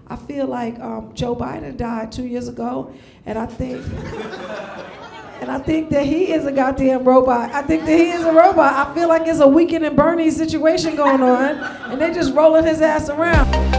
I feel like Joe Biden died 2 years ago, and I think that he is a goddamn robot. I think that he is a robot. I feel like it's a Weekend and Bernie situation going on, and they're just rolling his ass around.